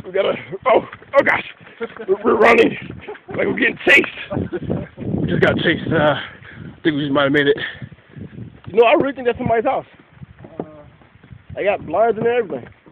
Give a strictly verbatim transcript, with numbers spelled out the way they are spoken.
We gotta, oh, oh gosh, we're, we're running, like we're getting chased. We just got chased, uh, I think we just might have made it. You know, I really think that's somebody's house. I got blinds and everything.